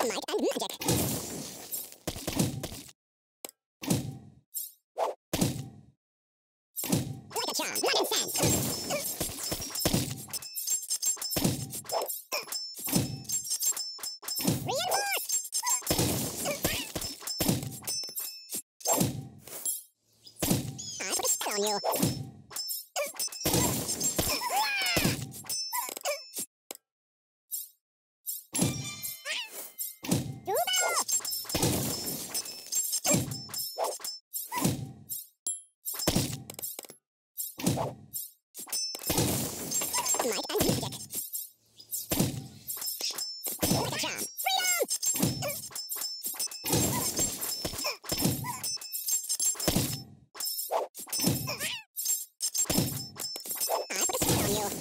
Might and magic. Like a charm, blood and sand. Reinforce! I put a spell on you. Might and magic. Like a charm. Freedom! I put a spell on you.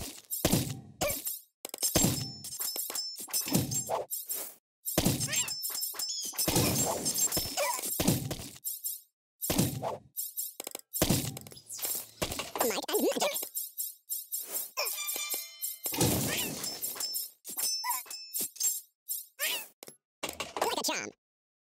Might and magic. Like a charm.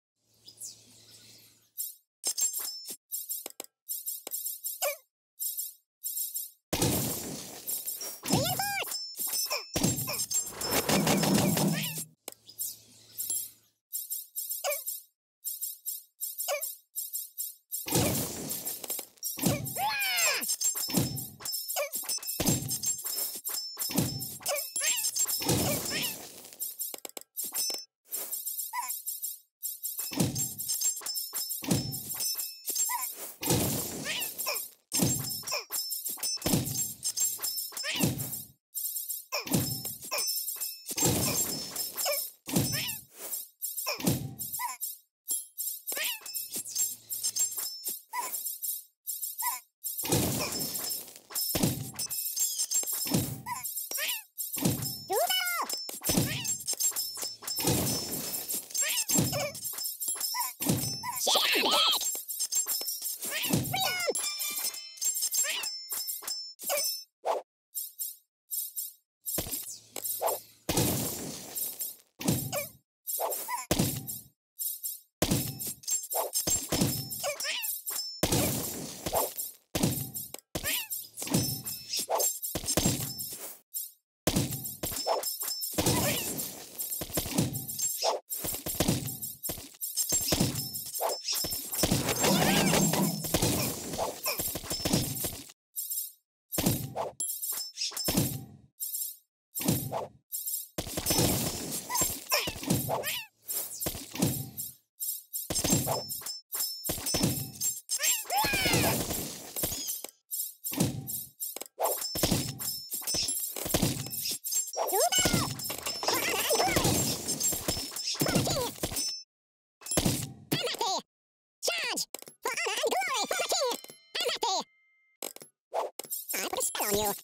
I put a spell on you.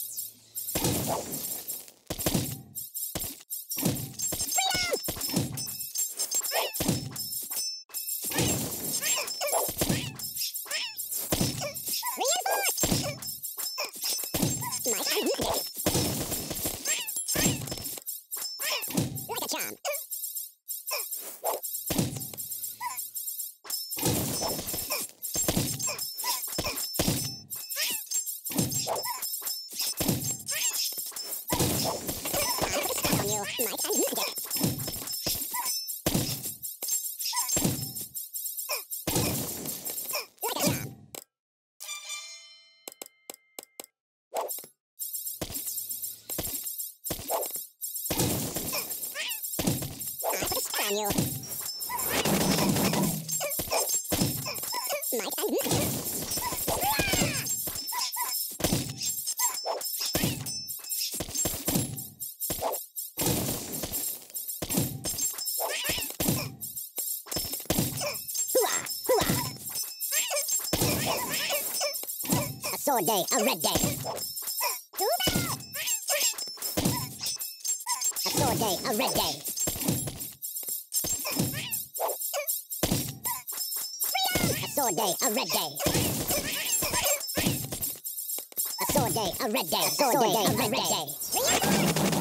Might and magic. Like a charm. I put a spell on you. Might and magic. Like a charm. On you. Might and magic. Hooah! Hooah! A sword day, a red day. A sword day, a red day. A sword day, a red day. A sword day, a red day. A sword day, a red day.